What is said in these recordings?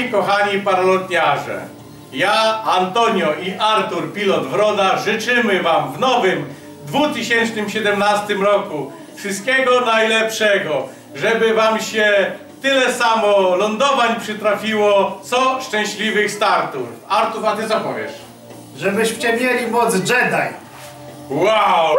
Moi kochani paralotniarze, ja, Antonio i Artur, pilot Wroda, życzymy Wam w nowym 2017 roku wszystkiego najlepszego, żeby Wam się tyle samo lądowań przytrafiło, co szczęśliwych startów. Artur, a Ty co powiesz? Żebyście mieli moc Jedi. Wow!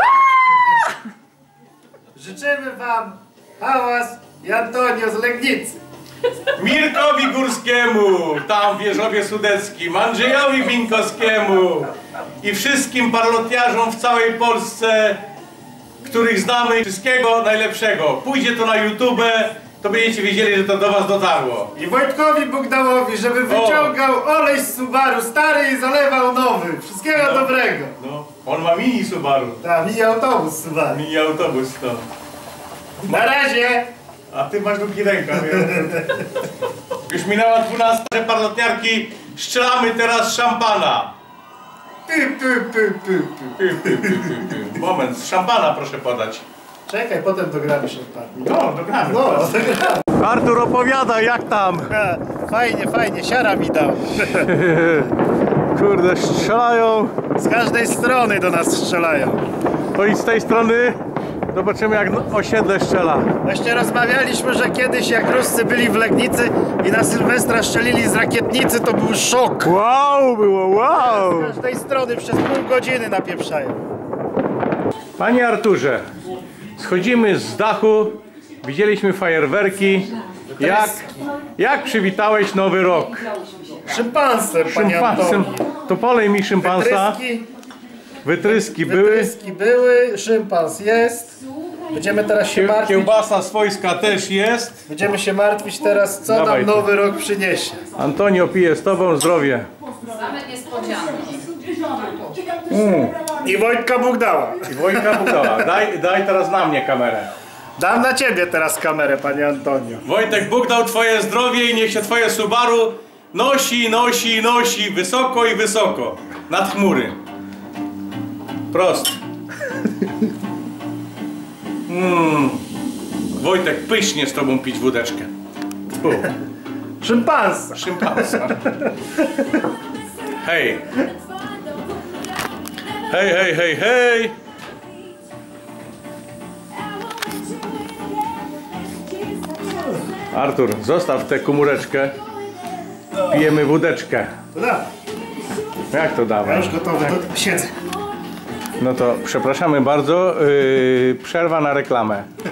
Życzymy Wam Hałas i Antonio z Legnicy. Mirkowi Górskiemu, tam w Wieżowie Sudeckim, Andrzejowi Winkowskiemu i wszystkim paralotniarzom w całej Polsce, których znamy, wszystkiego najlepszego. Pójdzie to na YouTube, to będziecie wiedzieli, że to do Was dotarło. I Wojtkowi Bogdałowi, żeby wyciągał olej z Subaru stary i zalewał nowy. Wszystkiego dobrego. No, on ma mini Subaru. Tak, mini autobus Subaru. Mini autobus to. Na razie! A Ty masz długi rękaw. Już minęła 12, że paralotniarki strzelamy teraz szampana. Moment, szampana proszę podać. Czekaj, potem dogramy szampan. No, dogramy. No, dogramy. Artur, opowiada, jak tam? Fajnie, fajnie, siara mi dał. Kurde, strzelają. Z każdej strony do nas strzelają. To i z tej strony zobaczymy, jak osiedle strzela. Właśnie rozmawialiśmy, że kiedyś jak Ruscy byli w Legnicy i na Sylwestra strzelili z rakietnicy, to był szok. Wow, było wow. Z każdej strony przez pół godziny napieprzają. Panie Arturze, schodzimy z dachu, widzieliśmy fajerwerki. Jak przywitałeś nowy rok? Szympansem, panie Szympansem. Antoni. To polej mi szympansa. Wytryski były. Wytryski były, szympans jest. Będziemy teraz się martwić. Kiełbasa swojska też jest. Będziemy się martwić teraz, co Dawaj nam tu. nowy rok przyniesie. Antonio pije z Tobą zdrowie. Same niespodzianki. I Wojtka Bogdała. I Wojtka Bugdała. Daj teraz na mnie kamerę. Dam na ciebie teraz kamerę, panie Antonio. Wojtek Bóg dał Twoje zdrowie i niech się Twoje Subaru nosi wysoko i wysoko nad chmury. Prost. Wojtek, pysznie z Tobą pić wódeczkę. Szympansa. Szympansa. Hej. Hej, hej, hej, hej. Artur, zostaw tę komóreczkę. Pijemy wódeczkę. Da. Jak to Ja dawaj? już gotowy, siedzę. No to przepraszamy bardzo, przerwa na reklamę.